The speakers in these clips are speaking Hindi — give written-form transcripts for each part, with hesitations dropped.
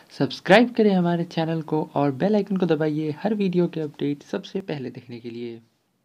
सब्सक्राइब करें हमारे चैनल को और बेल आइकन को दबाइए हर वीडियो के अपडेट सबसे पहले देखने के लिए।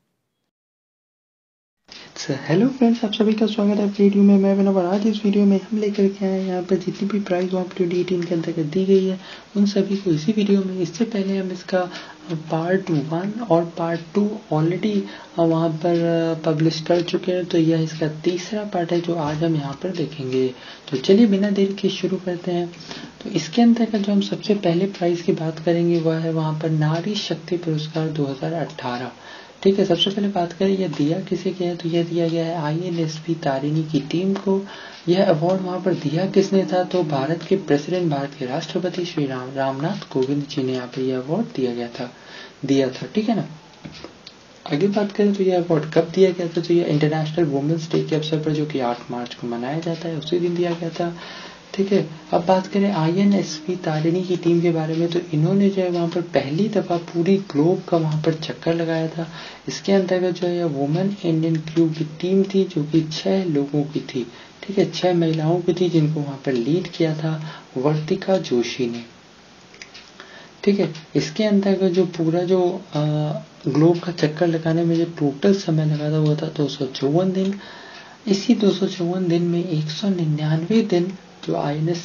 हेलो फ्रेंड्स, आप सभी का स्वागत है वीडियो में। मैं विनोद और आज इस वीडियो में हम लेकर के आए हैं यहाँ पर जितनी भी प्राइस वहाँ पर 2018 के अंतर्गत दी गई है उन सभी को इसी वीडियो में। इससे पहले हम इसका पार्ट 1 और पार्ट 2 ऑलरेडी वहाँ पर पब्लिश कर चुके हैं, तो यह इसका तीसरा पार्ट है जो आज हम यहाँ पर देखेंगे। तो चलिए बिना देर के शुरू करते हैं। तो इसके अंतर्गत जो हम सबसे पहले प्राइस की बात करेंगे वह है वहाँ पर नारी शक्ति पुरस्कार 2018। ठीक है, सबसे पहले बात करें यह दिया किसे गया है, तो यह दिया गया है INSP तारिणी की टीम को। यह अवार्ड वहां पर दिया किसने था, तो भारत के प्रेसिडेंट, भारत के राष्ट्रपति श्री रामनाथ कोविंद जी ने यहाँ पर यह अवार्ड दिया था। ठीक है ना। आगे बात करें तो यह अवार्ड कब दिया गया था, तो यह इंटरनेशनल वुमेन्स डे के अवसर पर जो कि 8 मार्च को मनाया जाता है उसी दिन दिया गया था। ठीक है, अब बात करें INSP तारिणी की टीम के बारे में, तो इन्होंने जो है वहाँ पर पहली दफा पूरी ग्लोब का वहाँ पर चक्कर लगाया था। इसके अंतर्गत जो है वुमेन इंडियन क्रू की टीम थी जो कि 6 लोगों की थी। ठीक है, 6 महिलाओं की थी जिनको वहाँ पर लीड किया था वर्तिका जोशी ने। ठीक है, इसके अंतर्गत जो पूरा जो ग्लोब का चक्कर लगाने में जो टोटल समय लगा था वो था 254 दिन। इसी 254 दिन में 199 दिन जो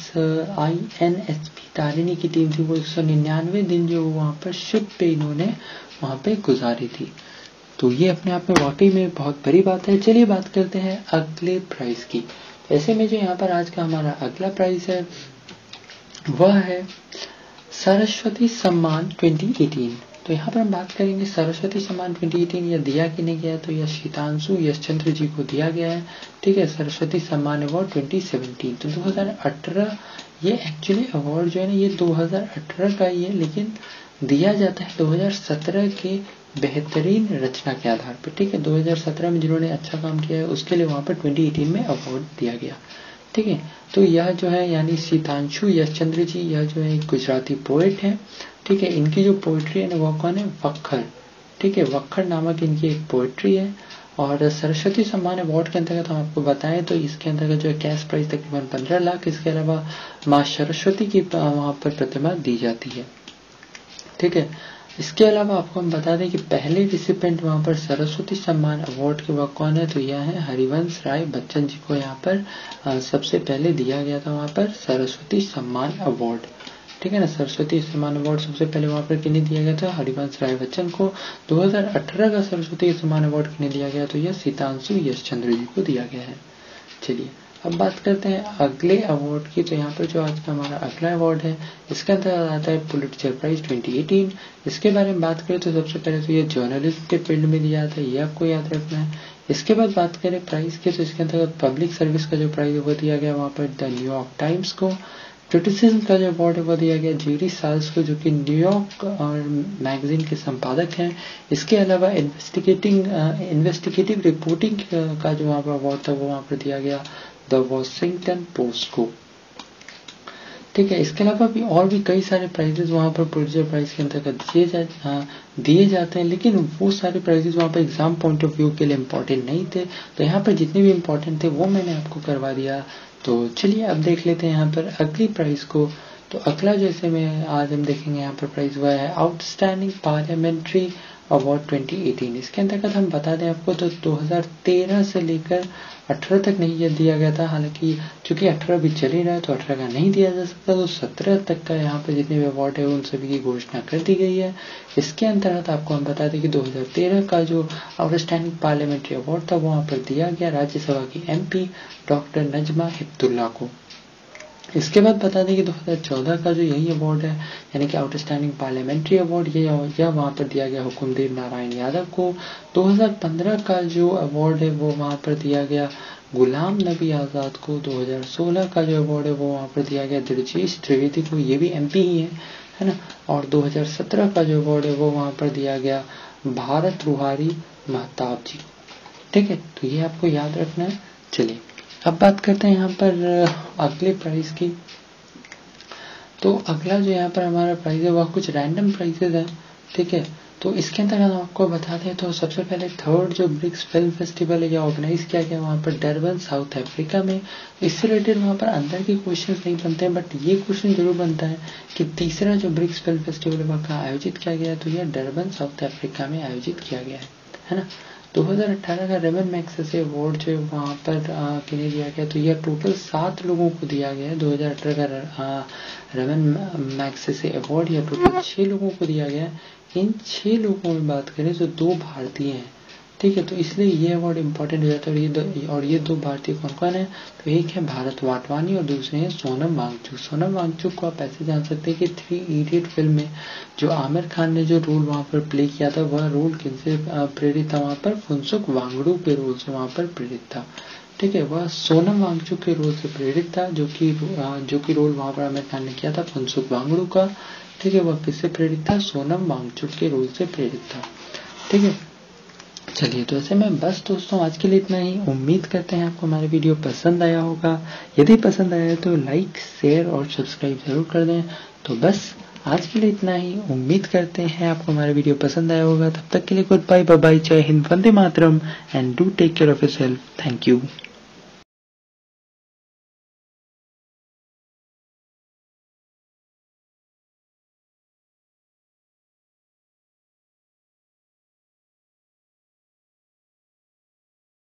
INSP तारिणी की टीम थी वो 199 दिन जो वहाँ पर शिप पे इन्होंने वहाँ पे गुजारी थी। तो ये अपने आप में वाकई में बहुत बड़ी बात है। चलिए बात करते हैं अगले प्राइस की। ऐसे में जो यहाँ पर आज का हमारा अगला प्राइस है वह है सरस्वती सम्मान 2018। तो यहाँ पर हम बात करेंगे सरस्वती सम्मान 2018 यह दिया कि नहीं गया, तो यह शीतांशु यशचंद्र जी को दिया गया है। ठीक है, सरस्वती सम्मान अवार्ड 2017। तो 2018 ये एक्चुअली अवार्ड जो है ना ये 2018 का ही है, लेकिन दिया जाता है 2017 के बेहतरीन रचना के आधार पर। ठीक है, 2017 में जिन्होंने अच्छा काम किया है उसके लिए वहां पर 2018 में अवार्ड दिया गया। ठीक है, तो यह जो है यानी शीतांशु यशचंद्र जी यह जो है एक गुजराती पोएट है। ठीक है, इनकी जो पोएट्री है ना वो कौन है, वक्खर। ठीक है, वक्खर नामक इनकी एक पोएट्री है। और सरस्वती सम्मान अवार्ड के अंतर्गत हम आपको बताएं तो इसके अंतर्गत जो है कैश प्राइस तकरीबन 15 लाख। इसके अलावा माँ सरस्वती की वहां पर प्रतिमा दी जाती है। ठीक है, इसके अलावा आपको हम बता दें कि पहले रिसिपेंट वहां पर सरस्वती सम्मान अवार्ड के वह कौन है, तो यह है हरिवंश राय बच्चन जी को यहाँ पर सबसे पहले दिया गया था वहां पर सरस्वती सम्मान अवार्ड। ठीक है ना, सरस्वती सम्मान अवार्ड सबसे पहले वहां पर किन्हें दिया गया था, हरिवंश राय बच्चन को। 2018 का सरस्वती सम्मान अवार्ड किन्हें दिया गया, तो यह शीतांशु यशचंद्र जी को दिया गया है। चलिए अब बात करते हैं अगले अवार्ड की। तो यहाँ पर जो आज का हमारा अगला अवार्ड है इसके अंदर आता है पुलिट्जर प्राइज 2018। इसके बारे में बात करें तो सबसे पहले तो ये जर्नलिज्म के फील्ड में दिया जाता है, ये आपको याद रखना है। इसके बाद बात करें प्राइस की तो इसके अंतर्गत पब्लिक सर्विस का जो प्राइज है वो दिया गया वहाँ पर द न्यूयॉर्क टाइम्स को। क्रिटिसिज्म का जो अवार्ड है वो दिया गया जेरी साल्स को जो कि न्यूयॉर्क और मैगजीन के संपादक हैं। इसके अलावा इन्वेस्टिगेटिव रिपोर्टिंग का जो वहाँ पर अवार्ड था वो वहाँ पर दिया गया द वॉशिंगटन पोस्ट को। ठीक है, इसके अलावा भी और भी कई सारे प्राइजेस वहाँ पर पुलिट्जर प्राइज के अंतर्गत दिए जाते हैं, लेकिन वो सारे प्राइजेस वहाँ पर एग्जाम पॉइंट ऑफ व्यू के लिए इम्पोर्टेंट नहीं थे। तो यहाँ पर जितने भी इम्पोर्टेंट थे वो मैंने आपको करवा दिया। तो चलिए अब देख लेते हैं यहाँ पर अगली प्राइज को। तो अगला जैसे में आज हम देखेंगे यहाँ पर प्राइज हुआ है आउटस्टैंडिंग पार्लियामेंट्री अवार्ड 2018। इसके अंतर्गत हम बता दें आपको तो 2013 से लेकर 18 तक नहीं यह दिया गया था। हालांकि चूंकि 18 भी चल ही रहा है तो 18 का नहीं दिया जा सकता, तो 17 तक का यहाँ पे जितने भी अवार्ड है उन सभी की घोषणा कर दी गई है। इसके अंतर्गत आपको हम बता दें कि 2013 का जो आउटस्टैंडिंग पार्लियामेंट्री अवार्ड था वहां पर दिया गया राज्यसभा की MP डॉक्टर नजमा हिप्तुल्ला को। इसके बाद बता दें कि 2014 का जो यही अवार्ड है यानी कि आउटस्टैंडिंग पार्लियामेंट्री अवार्ड यह वहां पर दिया गया हुकुमदेव नारायण यादव को। 2015 का जो अवार्ड है वो वहां पर दिया गया गुलाम नबी आजाद को। 2016 का जो अवार्ड है वो वहां पर दिया गया दिलजीत त्रिवेदी को, ये भी MP ही है ना। और 2017 का जो अवार्ड है वो वहां पर दिया गया भारत रुहारी महताब जी को। ठीक है, तो ये आपको याद रखना है। चलिए अब बात करते हैं यहाँ पर अगले प्राइस की। तो अगला जो यहाँ पर हमारा प्राइस है वह कुछ रैंडम प्राइसेस है। ठीक है, तो इसके अंदर हम आपको बता दें तो सबसे पहले थर्ड जो ब्रिक्स फिल्म फेस्टिवल है ये ऑर्गेनाइज किया गया वहाँ पर डरबन साउथ अफ्रीका में। इससे रिलेटेड वहाँ पर अंदर के क्वेश्चन नहीं बनते हैं, बट ये क्वेश्चन जरूर बनता है कि तीसरा जो ब्रिक्स फिल्म फेस्टिवल वहाँ कहाँ आयोजित किया गया है, तो यह डरबन साउथ अफ्रीका में आयोजित किया गया है ना। 2018 का रेवन मैग्सेसे अवार्ड जो वहाँ पर किन्हें दिया गया, तो यह टोटल 7 लोगों को दिया गया है। 2018 का रेवन मैग्सेसे अवार्ड यह टोटल 6 लोगों को दिया गया है। इन 6 लोगों में बात करें तो 2 भारतीय हैं, ठीक है, तो इसलिए ये अवार्ड इम्पोर्टेंट हो जाता है। और ये 2 भारतीय कौन कौन है, तो एक है भारत वाटवानी और दूसरे हैं सोनम वांगचुक। सोनम वांगचुक को आप ऐसे जान सकते हैं कि 3 इडियट फिल्म में जो आमिर खान ने जो रोल वहाँ पर प्ले किया था, वह रोल किनसे प्रेरित था, वहाँ पर फुनसुक वांगडू के रोल से वहाँ पर प्रेरित था, ठीक है। वह सोनम वांगचुक के रोल से प्रेरित था, जो कि रोल वहाँ पर आमिर खान ने किया था फुनसुक वांगडू का, ठीक है। वह किससे प्रेरित था, सोनम वांगचुक के रोल से प्रेरित था, ठीक है। चलिए, तो ऐसे में बस दोस्तों आज के लिए इतना ही। उम्मीद करते हैं आपको हमारा वीडियो पसंद आया होगा। यदि पसंद आया तो लाइक, शेयर और सब्सक्राइब जरूर कर दें। तो बस आज के लिए इतना ही। उम्मीद करते हैं आपको हमारा वीडियो पसंद आया होगा। तब तक के लिए गुड बाय, बाय बाय, जय हिंद, वंदे मातरम and do take care of yourself. Thank you.